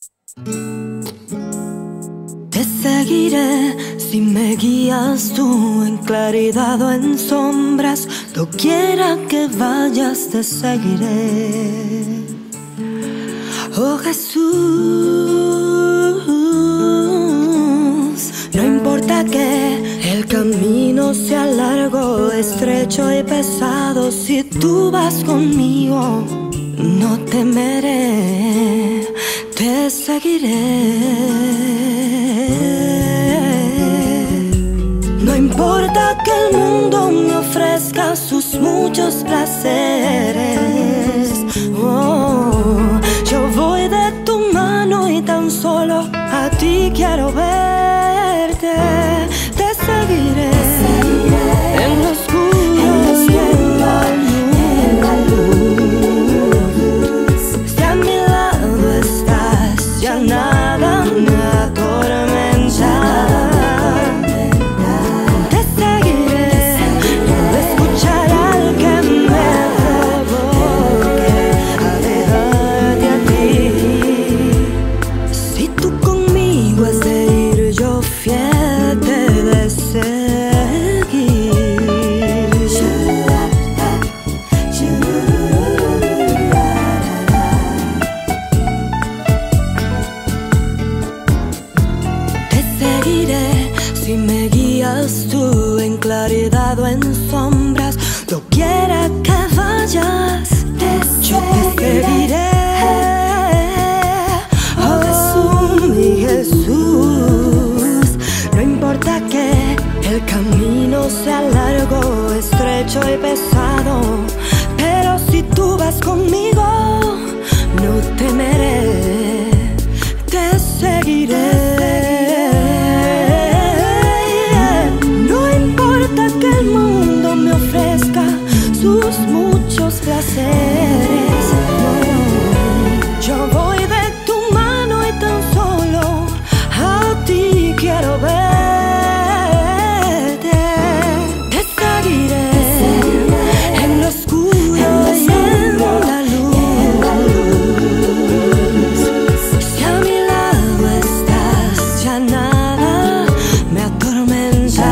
Te seguiré si me guías tú en claridad o en sombras. Doquiera que vayas te seguiré. Oh Jesús, no importa que el camino sea largo, estrecho y pesado, si tú vas conmigo no temeré, te seguiré. No importa que el mundo me ofrezca sus muchos placeres, oh, yo voy de tu mano y tan solo a ti quiero verte. Te seguiré en lo oscuro y en la luz. Si a mi lado estás, ya nada me atormenta. Te seguiré, no escucharé al que me provoque a dejarte a ti. Si tú conmigo has de ir, yo fiel te de seguir. Te seguiré si me guías tú en claridad o en sombras. Doquiera que vayas, yo te seguiré. Oh, mi Jesús, no importa que el camino sea largo, estrecho y pesado, pero si tú vas conmigo, no temeré, te seguiré. No importa que el mundo me ofrezca sus muchos placeres, no. Yo voy de tu mano y tan solo a ti quiero verte. Te seguiré en lo oscuro y en la luz. Si a mi lado estás, ya nada me atormenta.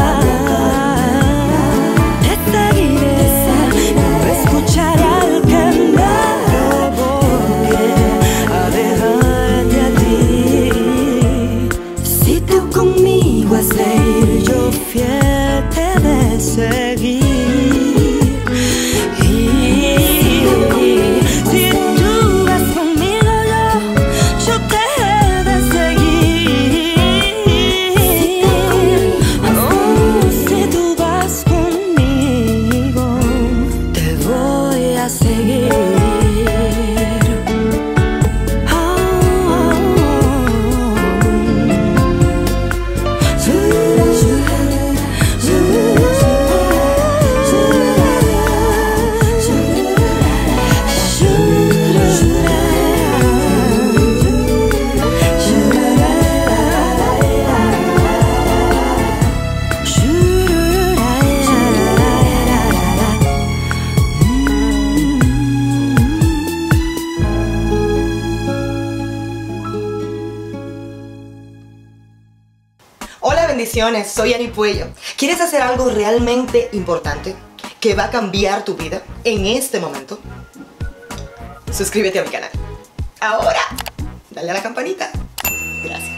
Te seguiré, no escucharé al que me provoque a dejarte a ti. Si tú conmigo has de ir, yo fiel te de seguir. Y si tú vas conmigo, yo te he de seguir. Oh, si tú vas conmigo, te voy a seguir. Hola, bendiciones, soy Ani Puello. ¿Quieres hacer algo realmente importante que va a cambiar tu vida en este momento? Suscríbete a mi canal. Ahora, dale a la campanita. Gracias.